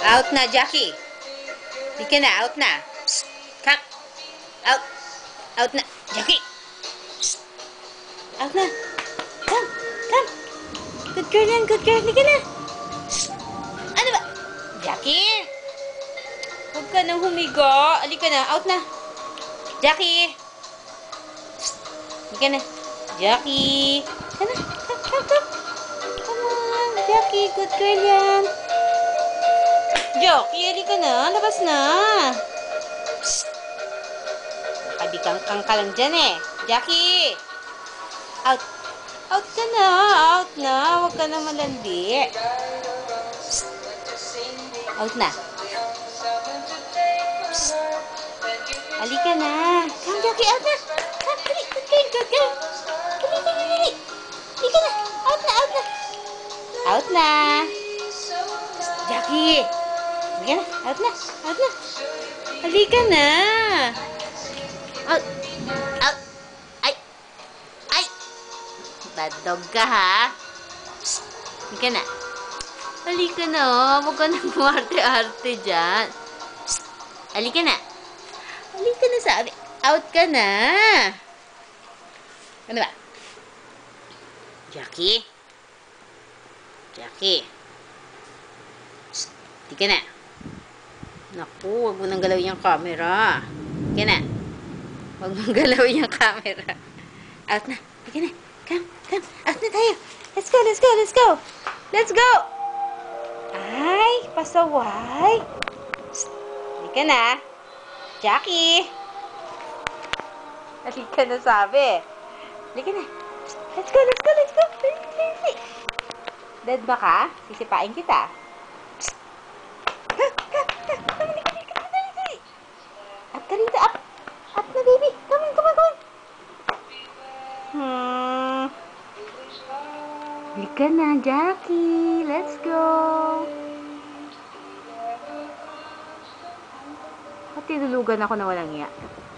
Out na, Jackie. Di ka na, out na. Psst. Kak. Out. Out na. Jackie. Psst. Out na. Come. Come. Good girl yan, good girl. Di ka na. Psst. Ano ba? Jackie. Huwag ka nang humiga. Ali ka na. Out na. Jackie. Psst. Di ka na. Jackie. Come na. Come, come, come. Come on. Jackie, good girl yan. Jackie, ali ka na. Labas na. Psst. Kabikang-kang ka lang dyan eh. Jackie. Out. Out ka na. Out na. Huwag ka na malandi. Psst. Out na. Psst. Ali ka na. Come, Jackie. Out na. Come, dali. Good girl. Good girl. Dali, dali, dali. Ali ka na. Out na. Out na. Out na. Psst. Jackie. Ali ka na. Out na. Out na. Ali ka na. Out. Out. Ay. Ay. Bad dog ka, ha? Psst. Ali ka na. Ali ka na, oh. Huwag ka nang umarte-arte dyan. Psst. Ali ka na. Ali ka na, sabi. Out ka na. Ano ba? Jackie? Jackie? Psst. Di ka na. Naku, huwag mo nang galawin yung camera. Di ka na. Huwag mong galawin yung camera. Out na. Di ka na. Come, come. Out na tayo. Let's go, let's go, let's go. Let's go. Ay, pasaway. Psst. Di ka na. Jackie. Di ka na sabi. Di ka na. Psst. Let's go, let's go, let's go. Dead ba ka? Sisipain kita. Psst. Up ka rito, up. Up na, baby. Come on, come on, come on. Di ka na, Jackie. Let's go. At tinulugan ako na walang iya.